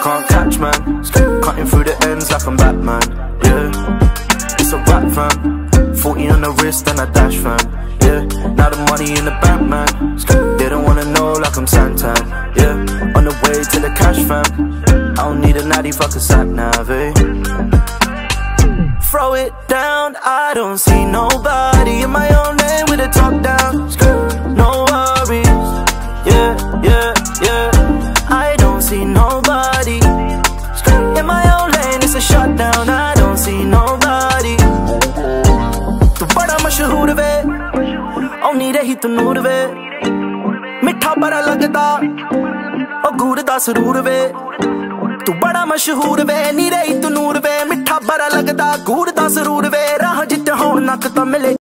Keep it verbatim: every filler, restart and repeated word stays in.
can't catch, man. Cutting through the ends like I'm Batman, yeah. It's a rap, fam. Forty on the wrist and a dash, fam, yeah. Now the money in the bank, man. They don't wanna know like I'm Santan, yeah. On the way to the cash, fam. I don't need a natty fucking sat nav, eh. Throw it down, I don't see nobody in my own lane with the top down. No worries, yeah, yeah, yeah. I don't see nobody in my own lane, it's a shutdown. I don't see nobody. तू बड़ा मशहूर वे, ओ नीरे ही तू नूर वे. मिठा बड़ा लगदा, ओ गुड़ दा सरूर वे. तू बड़ा मशहूर वे, नीरे ही तू नूर वे. मिठा बड़ा लगदा, गुड़ दा सरूर वे. राह जित होण नक तो मिले